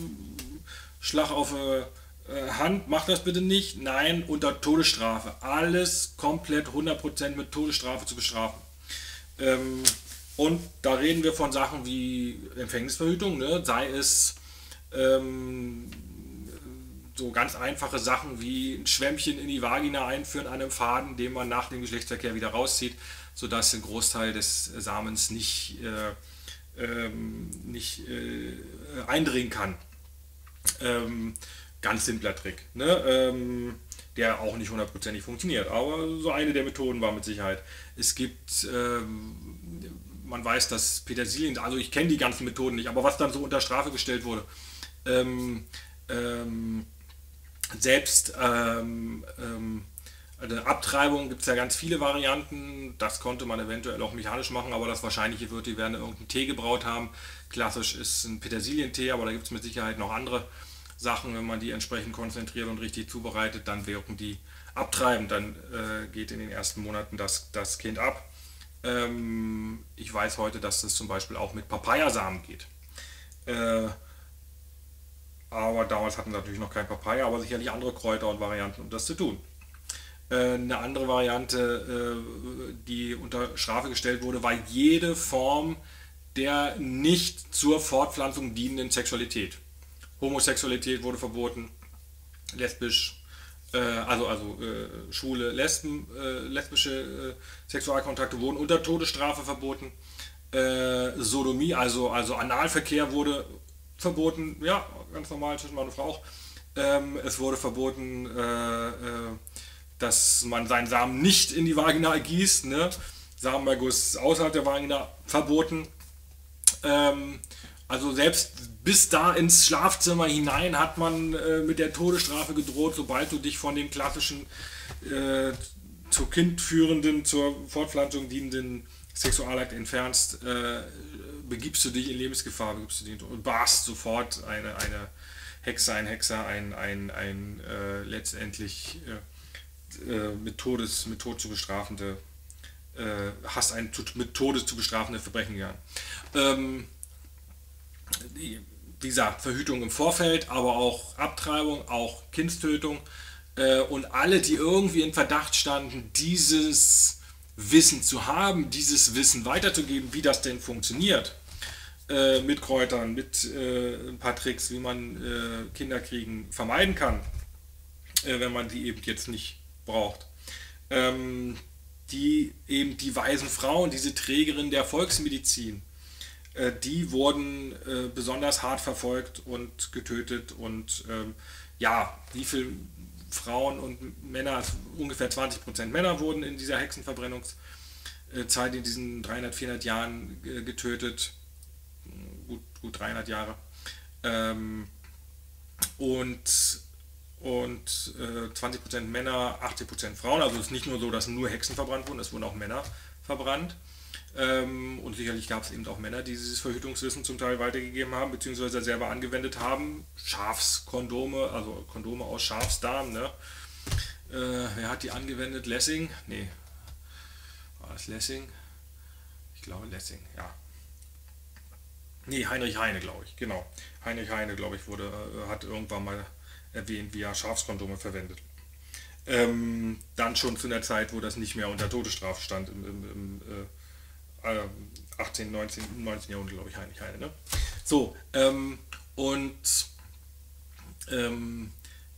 Schlag auf äh, Hand, macht das bitte nicht, nein, unter Todesstrafe. Alles komplett hundert Prozent mit Todesstrafe zu bestrafen. Ähm, und da reden wir von Sachen wie Empfängnisverhütung, ne? Sei es ähm, so ganz einfache Sachen wie ein Schwämmchen in die Vagina einführen an einem Faden, den man nach dem Geschlechtsverkehr wieder rauszieht, sodass ein Großteil des Samens nicht, äh, ähm, nicht äh, eindringen kann. Ähm, ganz simpler Trick, ne? ähm, der auch nicht hundertprozentig funktioniert, aber so eine der Methoden war mit Sicherheit. Es gibt, ähm, man weiß, dass Petersilien, also ich kenne die ganzen Methoden nicht, aber was dann so unter Strafe gestellt wurde, ähm, ähm, selbst ähm, ähm, eine Abtreibung gibt es ja ganz viele Varianten, das konnte man eventuell auch mechanisch machen, aber das Wahrscheinliche wird, die werden irgendeinen Tee gebraut haben. Klassisch ist ein Petersilientee, aber da gibt es mit Sicherheit noch andere Sachen, wenn man die entsprechend konzentriert und richtig zubereitet, dann wirken die abtreibend, dann äh, geht in den ersten Monaten das, das Kind ab. Ähm, ich weiß heute, dass das zum Beispiel auch mit Papayasamen geht. Äh, aber damals hatten wir natürlich noch kein Papaya, aber sicherlich andere Kräuter und Varianten, um das zu tun. Äh, eine andere Variante, äh, die unter Strafe gestellt wurde, war jede Form der nicht zur Fortpflanzung dienenden Sexualität. Homosexualität wurde verboten, lesbisch, äh, also, also äh, schwule Lesben, äh, lesbische äh, Sexualkontakte wurden unter Todesstrafe verboten. Äh, Sodomie, also, also Analverkehr wurde verboten, ja, ganz normal zwischen Mann und Frau auch. Ähm, es wurde verboten, äh, äh, dass man seinen Samen nicht in die Vagina gießt. Ne? Samenerguss außerhalb der Vagina verboten. Ähm, also selbst bis da ins Schlafzimmer hinein hat man äh, mit der Todesstrafe gedroht, sobald du dich von den klassischen äh, zur Kind führenden, zur Fortpflanzung dienenden Sexualakt entfernst, äh, begibst du dich in Lebensgefahr, begibst du dich und warst sofort eine, eine Hexe, ein Hexer, ein, ein, ein äh, letztendlich äh, äh, mit, Todes, mit Tod zu bestrafende, äh, hast ein mit Todes zu bestrafende Verbrechen gegangen. Ähm, die, wie gesagt, Verhütung im Vorfeld, aber auch Abtreibung, auch Kindstötung äh, und alle, die irgendwie in Verdacht standen, dieses Wissen zu haben, dieses Wissen weiterzugeben, wie das denn funktioniert, äh, mit Kräutern, mit äh, ein paar Tricks, wie man äh, Kinderkriegen vermeiden kann, äh, wenn man die eben jetzt nicht braucht. Ähm, die eben die weisen Frauen, diese Trägerin der Volksmedizin, äh, die wurden äh, besonders hart verfolgt und getötet und ähm, ja, wie viele Frauen und Männer, also ungefähr zwanzig Prozent Männer wurden in dieser Hexenverbrennungszeit in diesen dreihundert, vierhundert Jahren getötet, gut, gut dreihundert Jahre. Ähm, und und äh, zwanzig Prozent Männer, achtzig Prozent Frauen. Also es ist nicht nur so, dass nur Hexen verbrannt wurden, es wurden auch Männer verbrannt. Ähm, und sicherlich gab es eben auch Männer, die dieses Verhütungswissen zum Teil weitergegeben haben, beziehungsweise selber angewendet haben. Schafskondome, also Kondome aus Schafsdarm. Ne? Äh, wer hat die angewendet? Lessing? Nee. War das Lessing? Ich glaube Lessing, ja. Nee, Heinrich Heine, glaube ich, genau. Heinrich Heine, glaube ich, wurde, äh, hat irgendwann mal erwähnt, wie er Schafskondome verwendet. Ähm, dann schon zu einer Zeit, wo das nicht mehr unter Todesstrafe stand, im, im, im äh, achtzehnten, neunzehnten, neunzehnten Jahrhundert, glaube ich, Heinrich Heine. Ne? So, ähm, und ähm,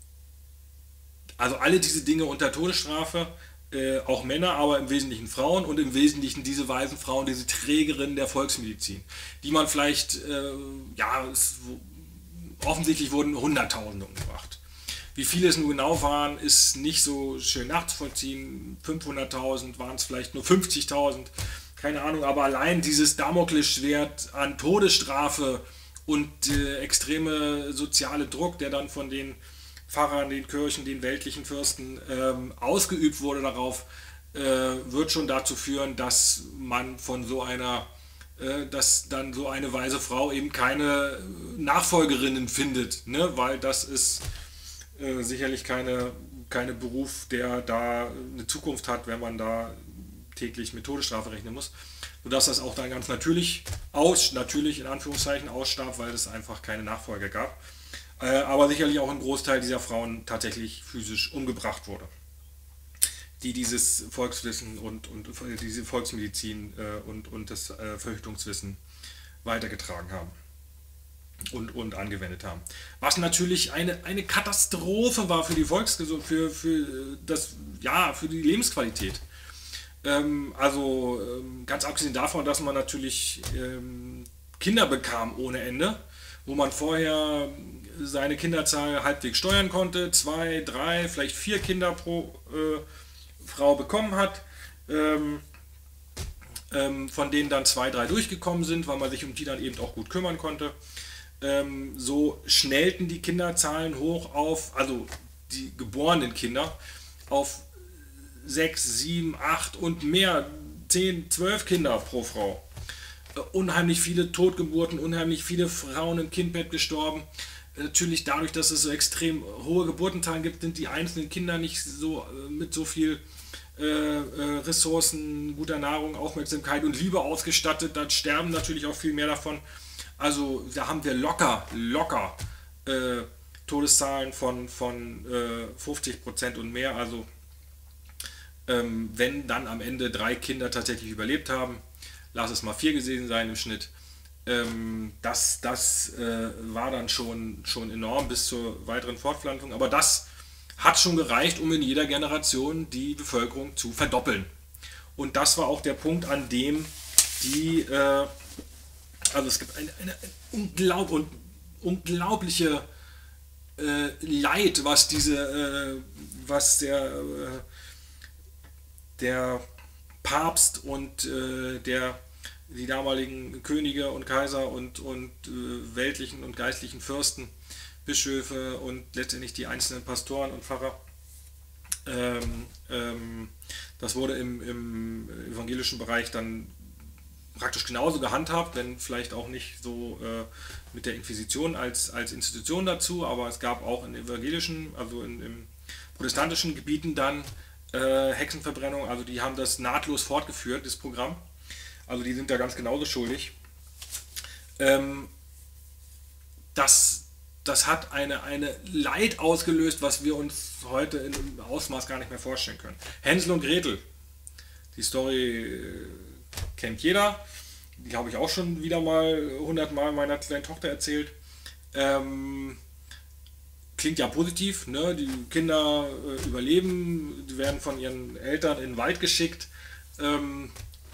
also alle diese Dinge unter Todesstrafe, äh, auch Männer, aber im Wesentlichen Frauen und im Wesentlichen diese weisen Frauen, diese Trägerinnen der Volksmedizin, die man vielleicht, äh, ja, es, offensichtlich wurden Hunderttausende umgebracht. Wie viele es nun genau waren, ist nicht so schön nachzuvollziehen. fünfhunderttausend, waren es vielleicht nur fünfzigtausend, keine Ahnung, aber allein dieses Damoklesschwert an Todesstrafe und äh, extreme soziale Druck, der dann von den Pfarrern, den Kirchen, den weltlichen Fürsten ähm, ausgeübt wurde darauf, äh, wird schon dazu führen, dass man von so einer dass dann so eine weise Frau eben keine Nachfolgerinnen findet, ne? Weil das ist äh, sicherlich keine, keine Beruf, der da eine Zukunft hat, wenn man da täglich mit Todesstrafe rechnen muss, sodass das auch dann ganz natürlich aus, natürlich in Anführungszeichen ausstarb, weil es einfach keine Nachfolger gab, äh, aber sicherlich auch ein Großteil dieser Frauen tatsächlich physisch umgebracht wurde, die dieses Volkswissen und, und diese Volksmedizin äh, und, und das äh, Verhütungswissen weitergetragen haben und, und angewendet haben. Was natürlich eine, eine Katastrophe war für die Volksgesundheit, für, für, das, ja, für die Lebensqualität. Ähm, also ähm, ganz abgesehen davon, dass man natürlich ähm, Kinder bekam ohne Ende, wo man vorher seine Kinderzahl halbwegs steuern konnte, zwei, drei, vielleicht vier Kinder pro äh, Frau bekommen hat, ähm, ähm, von denen dann zwei, drei durchgekommen sind, weil man sich um die dann eben auch gut kümmern konnte. Ähm, so schnellten die Kinderzahlen hoch auf, also die geborenen Kinder, auf sechs, sieben, acht und mehr, zehn, zwölf Kinder pro Frau. Äh, unheimlich viele Totgeburten, unheimlich viele Frauen im Kindbett gestorben. Natürlich dadurch, dass es so extrem hohe Geburtenzahlen gibt, sind die einzelnen Kinder nicht so äh, mit so viel äh, äh, Ressourcen, guter Nahrung, Aufmerksamkeit und Liebe ausgestattet, dann sterben natürlich auch viel mehr davon. Also da haben wir locker, locker äh, Todeszahlen von, von äh, fünfzig Prozent und mehr. Also ähm, wenn dann am Ende drei Kinder tatsächlich überlebt haben, lass es mal vier gewesen sein im Schnitt, ähm, das, das äh, war dann schon, schon enorm bis zur weiteren Fortpflanzung. Aber das hat schon gereicht, um in jeder Generation die Bevölkerung zu verdoppeln. Und das war auch der Punkt, an dem die, äh, also es gibt eine, eine, eine unglaub, und, unglaubliche äh, Leid, was diese, äh, was der, äh, der Papst und äh, der, die damaligen Könige und Kaiser und, und äh, weltlichen und geistlichen Fürsten, Bischöfe und letztendlich die einzelnen Pastoren und Pfarrer. Ähm, ähm, das wurde im, im evangelischen Bereich dann praktisch genauso gehandhabt, wenn vielleicht auch nicht so äh, mit der Inquisition als, als Institution dazu, aber es gab auch in evangelischen, also in, in protestantischen Gebieten dann äh, Hexenverbrennung, also die haben das nahtlos fortgeführt, das Programm. Also die sind da ganz genauso schuldig. Ähm, das Das hat eine, eine Leid ausgelöst, was wir uns heute im Ausmaß gar nicht mehr vorstellen können. Hänsel und Gretel. Die Story äh, kennt jeder. Die habe ich auch schon wieder mal hundertmal meiner kleinen Tochter erzählt. Ähm, klingt ja positiv. Ne? Die Kinder äh, überleben, die werden von ihren Eltern in den Wald geschickt. Ähm,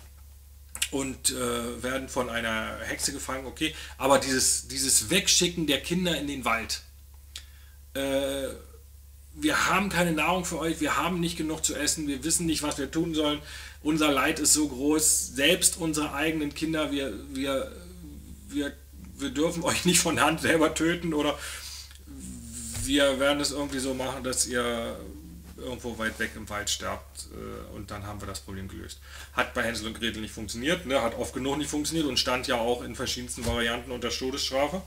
und äh, werden von einer Hexe gefangen, okay. Aber dieses, dieses Wegschicken der Kinder in den Wald. Äh, wir haben keine Nahrung für euch, wir haben nicht genug zu essen, wir wissen nicht, was wir tun sollen. Unser Leid ist so groß, selbst unsere eigenen Kinder, wir, wir, wir, wir dürfen euch nicht von Hand selber töten oder wir werden es irgendwie so machen, dass ihr irgendwo weit weg im Wald sterbt äh, und dann haben wir das Problem gelöst. Hat bei Hänsel und Gretel nicht funktioniert, ne? Hat oft genug nicht funktioniert und stand ja auch in verschiedensten Varianten unter Todesstrafe.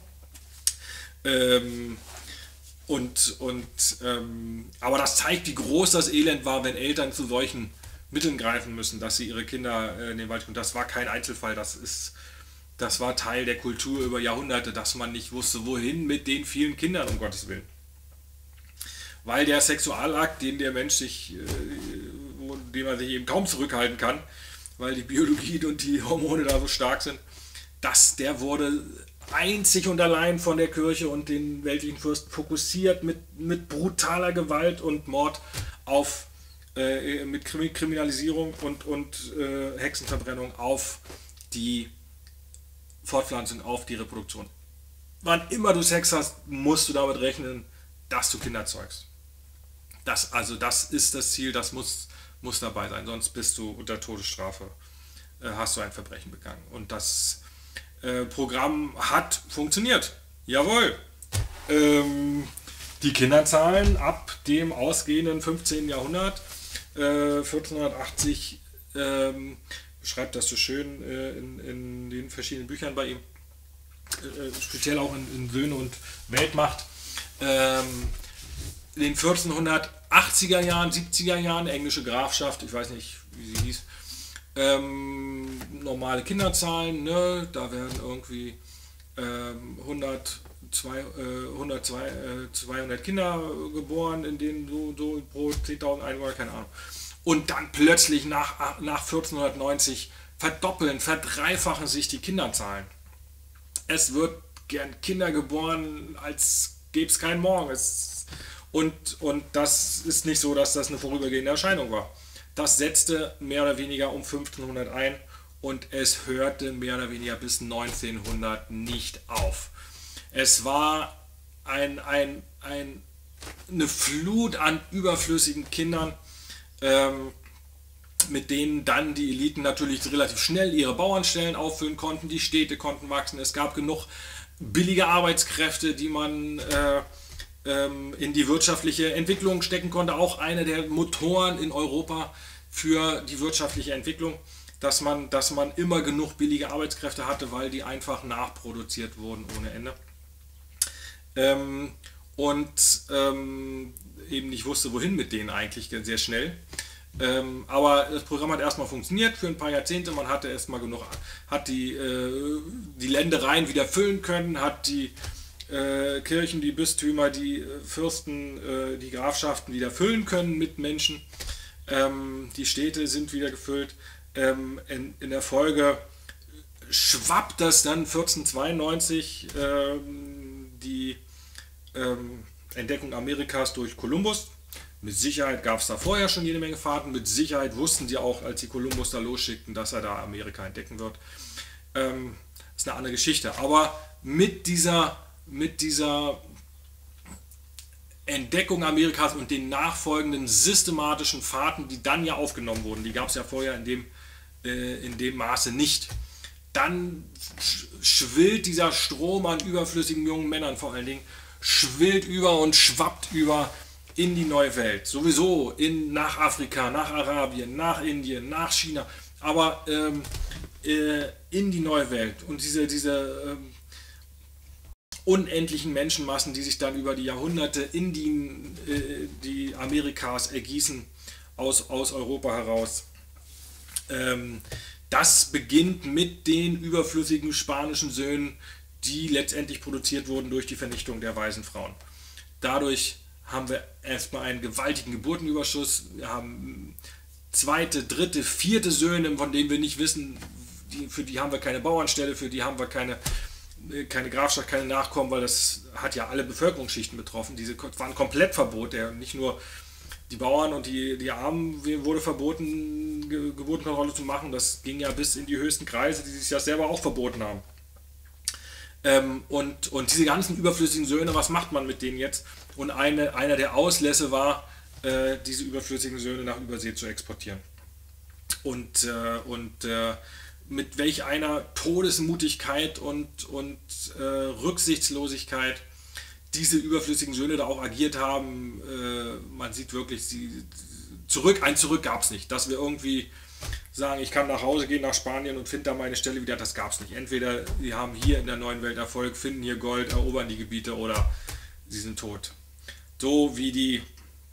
Ähm, und, und, ähm, aber das zeigt, wie groß das Elend war, wenn Eltern zu solchen Mitteln greifen müssen, dass sie ihre Kinder äh, in den Wald. Und das war kein Einzelfall, das ist, das war Teil der Kultur über Jahrhunderte, dass man nicht wusste, wohin mit den vielen Kindern, um Gottes Willen. Weil der Sexualakt, den der Mensch sich, äh, dem er sich eben kaum zurückhalten kann, weil die Biologie und die Hormone da so stark sind, das, der wurde einzig und allein von der Kirche und den weltlichen Fürsten fokussiert mit, mit brutaler Gewalt und Mord auf, äh, mit Kriminalisierung und, und äh, Hexenverbrennung auf die Fortpflanzung, auf die Reproduktion. Wann immer du Sex hast, musst du damit rechnen, dass du Kinder zeugst. Das, also das ist das Ziel, das muss, muss dabei sein, sonst bist du unter Todesstrafe, äh, hast du ein Verbrechen begangen. Und das äh, Programm hat funktioniert. Jawohl. Ähm, die Kinderzahlen ab dem ausgehenden fünfzehnten Jahrhundert, äh, vierzehnhundertachtzig, ähm, beschreibt das so schön äh, in, in den verschiedenen Büchern bei ihm, äh, speziell auch in, in Söhne und Weltmacht. Ähm, in den vierzehnhundertachtziger Jahren, siebziger Jahren, englische Grafschaft, ich weiß nicht, wie sie hieß, ähm, normale Kinderzahlen, ne? Da werden irgendwie ähm, hundert, zwei, äh, hundert, zwei, äh, zweihundert Kinder geboren, in denen so, so pro zehntausend Einwohner, keine Ahnung. Und dann plötzlich nach, nach vierzehnhundertneunzig verdoppeln, verdreifachen sich die Kinderzahlen. Es wird gern Kinder geboren, als gäbe es keinen Morgen. Es Und, und das ist nicht so, dass das eine vorübergehende Erscheinung war. Das setzte mehr oder weniger um fünfzehnhundert ein und es hörte mehr oder weniger bis neunzehnhundert nicht auf. Es war ein, ein, ein, eine Flut an überflüssigen Kindern, ähm, mit denen dann die Eliten natürlich relativ schnell ihre Bauernstellen auffüllen konnten, die Städte konnten wachsen, es gab genug billige Arbeitskräfte, die man äh, in die wirtschaftliche Entwicklung stecken konnte, auch einer der Motoren in Europa für die wirtschaftliche Entwicklung, dass man, dass man immer genug billige Arbeitskräfte hatte, weil die einfach nachproduziert wurden ohne Ende. Ähm, und ähm, eben nicht wusste, wohin mit denen eigentlich sehr schnell. Ähm, aber das Programm hat erstmal funktioniert für ein paar Jahrzehnte. Man hatte erstmal genug, hat die, äh, die Ländereien wieder füllen können, hat die äh, Kirchen, die Bistümer, die Fürsten, äh, die Grafschaften wieder füllen können mit Menschen. Ähm, die Städte sind wieder gefüllt. Ähm, in, in der Folge schwappt das dann vierzehnhundertzweiundneunzig ähm, die ähm, Entdeckung Amerikas durch Kolumbus. Mit Sicherheit gab es da vorher schon jede Menge Fahrten. Mit Sicherheit wussten die auch, als sie Kolumbus da losschickten, dass er da Amerika entdecken wird. Ähm, ist eine andere Geschichte. Aber mit dieser, mit dieser Entdeckung Amerikas und den nachfolgenden systematischen Fahrten, die dann ja aufgenommen wurden, die gab es ja vorher in dem, äh, in dem Maße nicht. Dann schwillt dieser Strom an überflüssigen jungen Männern vor allen Dingen, schwillt über und schwappt über in die neue Welt. Sowieso in, nach Afrika, nach Arabien, nach Indien, nach China, aber ähm, äh, in die neue Welt. Und diese, diese ähm, unendlichen Menschenmassen, die sich dann über die Jahrhunderte in die, äh, die Amerikas ergießen, aus, aus Europa heraus. Ähm, das beginnt mit den überflüssigen spanischen Söhnen, die letztendlich produziert wurden durch die Vernichtung der weißen Frauen. Dadurch haben wir erstmal einen gewaltigen Geburtenüberschuss. Wir haben zweite, dritte, vierte Söhne, von denen wir nicht wissen, die, für die haben wir keine Bauernstelle, für die haben wir keine, keine Grafschaft, keine Nachkommen, weil das hat ja alle Bevölkerungsschichten betroffen. Diese waren komplett verboten. Ja, nicht nur die Bauern und die, die Armen wurde verboten, Ge Geburtenkontrolle zu machen. Das ging ja bis in die höchsten Kreise, die sich das selber auch verboten haben. Ähm, und, und diese ganzen überflüssigen Söhne, was macht man mit denen jetzt? Und eine, einer der Auslässe war, äh, diese überflüssigen Söhne nach Übersee zu exportieren. Und, äh, und äh, mit welch einer Todesmutigkeit und, und äh, Rücksichtslosigkeit diese überflüssigen Söhne da auch agiert haben. Äh, man sieht wirklich, sie, zurück, ein Zurück gab es nicht. Dass wir irgendwie sagen, ich kann nach Hause gehen nach Spanien und finde da meine Stelle wieder, das gab es nicht. Entweder sie haben hier in der neuen Welt Erfolg, finden hier Gold, erobern die Gebiete oder sie sind tot. So wie die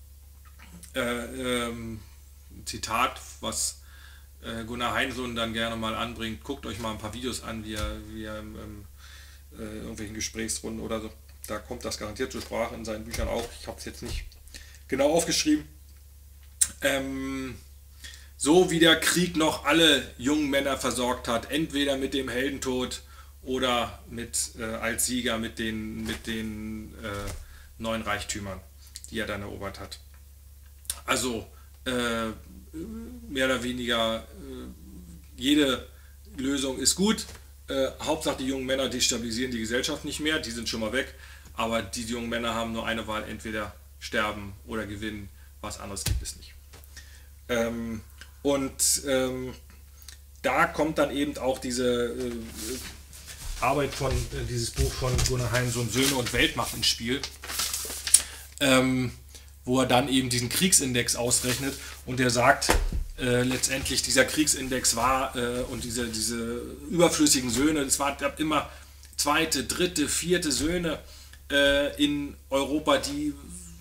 äh, ähm, Zitat, was äh, Gunnar Heinsohn dann gerne mal anbringt, guckt euch mal ein paar Videos an, wie er, wie er in äh, irgendwelchen Gesprächsrunden oder so, da kommt das garantiert zur Sprache, in seinen Büchern auch, ich habe es jetzt nicht genau aufgeschrieben. Ähm, so wie der Krieg noch alle jungen Männer versorgt hat, entweder mit dem Heldentod oder mit, äh, als Sieger mit den, mit den äh, neuen Reichtümern, die er dann erobert hat. Also äh, mehr oder weniger äh, jede Lösung ist gut. Äh, Hauptsache die jungen Männer destabilisieren die Gesellschaft nicht mehr, die sind schon mal weg. Aber die jungen Männer haben nur eine Wahl, entweder sterben oder gewinnen. Was anderes gibt es nicht. Ähm, und ähm, da kommt dann eben auch diese äh, Arbeit von, äh, dieses Buch von Gunnar Heinsohn, Söhne und Weltmacht ins Spiel. Ähm, wo er dann eben diesen Kriegsindex ausrechnet und der sagt, äh, letztendlich dieser Kriegsindex war äh, und diese, diese überflüssigen Söhne, es war immer zweite, dritte, vierte Söhne äh, in Europa, die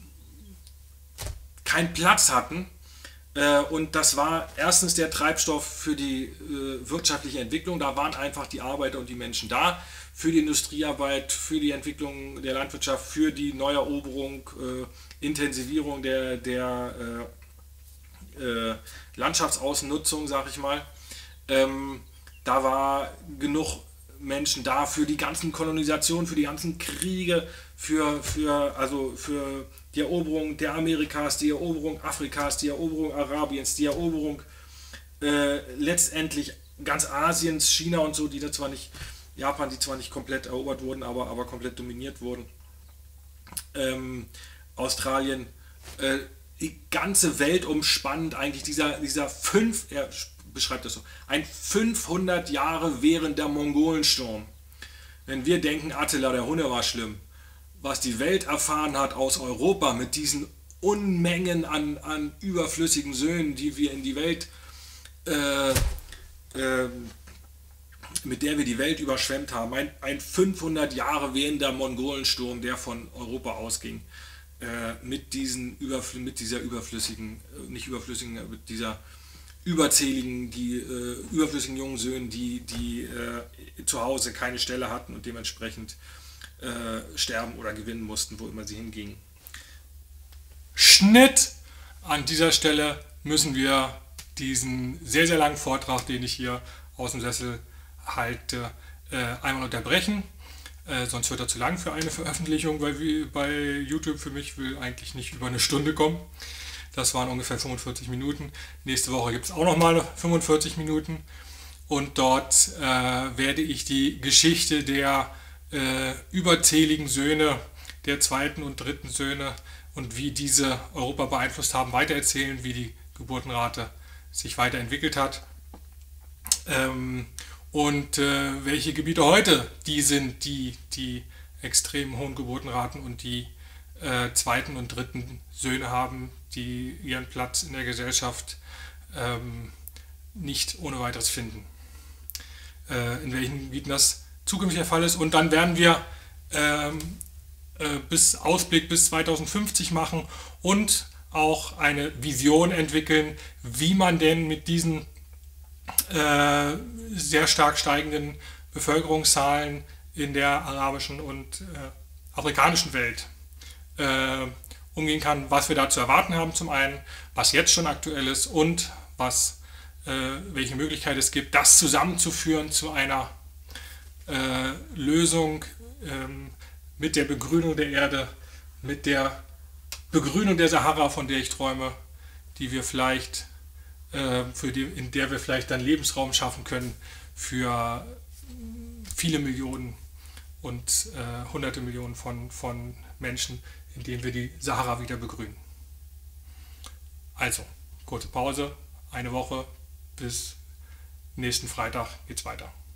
keinen Platz hatten, äh, und das war erstens der Treibstoff für die äh, wirtschaftliche Entwicklung, da waren einfach die Arbeiter und die Menschen da, für die Industriearbeit, für die Entwicklung der Landwirtschaft, für die Neueroberung, äh, Intensivierung der, der äh, äh, Landschaftsausnutzung, sag ich mal. Ähm, da war genug Menschen da für die ganzen Kolonisationen, für die ganzen Kriege, für, für, also für die Eroberung der Amerikas, die Eroberung Afrikas, die Eroberung Arabiens, die Eroberung äh, letztendlich ganz Asiens, China und so, die da zwar nicht, Japan, die zwar nicht komplett erobert wurden, aber, aber komplett dominiert wurden. Ähm, Australien, äh, die ganze Welt umspannend eigentlich dieser, dieser fünf, er beschreibt das so, ein fünfhundert Jahre währender Mongolensturm. Wenn wir denken, Attila der Hunne war schlimm, was die Welt erfahren hat aus Europa mit diesen Unmengen an, an überflüssigen Söhnen, die wir in die Welt, äh, äh, mit der wir die Welt überschwemmt haben, ein, ein fünfhundert Jahre währender Mongolensturm, der von Europa ausging. äh, mit, diesen Überfl mit dieser überflüssigen, äh, nicht überflüssigen, aber mit dieser überzähligen, die äh, überflüssigen jungen Söhnen, die, die äh, zu Hause keine Stelle hatten und dementsprechend äh, sterben oder gewinnen mussten, wo immer sie hingingen. Schnitt! An dieser Stelle müssen wir diesen sehr, sehr langen Vortrag, den ich hier aus dem Sessel halte, äh, einmal unterbrechen. Äh, sonst wird er zu lang für eine Veröffentlichung, weil wir bei YouTube für mich will eigentlich nicht über eine Stunde kommen. Das waren ungefähr fünfundvierzig Minuten. Nächste Woche gibt es auch nochmal fünfundvierzig Minuten. Und dort äh, werde ich die Geschichte der äh, überzähligen Söhne, der zweiten und dritten Söhne und wie diese Europa beeinflusst haben, weitererzählen, wie die Geburtenrate sich weiterentwickelt hat. Ähm, und äh, welche Gebiete heute die sind, die die extrem hohen Geburtenraten und die äh, zweiten und dritten Söhne haben, die ihren Platz in der Gesellschaft ähm, nicht ohne weiteres finden. Äh, in welchen Gebieten das zukünftig der Fall ist. Und dann werden wir ähm, äh, bis Ausblick bis zweitausendfünfzig machen und auch eine Vision entwickeln, wie man denn mit diesen äh, sehr stark steigenden Bevölkerungszahlen in der arabischen und äh, afrikanischen Welt äh, umgehen kann, was wir da zu erwarten haben zum einen, was jetzt schon aktuell ist und was, äh, welche Möglichkeit es gibt, das zusammenzuführen zu einer äh, Lösung ähm, mit der Begrünung der Erde, mit der Begrünung der Sahara, von der ich träume, die wir vielleicht, äh, für die, in der wir vielleicht dann Lebensraum schaffen können für viele Millionen und äh, hunderte Millionen von, von Menschen, indem wir die Sahara wieder begrünen. Also, kurze Pause, eine Woche, bis nächsten Freitag geht's weiter.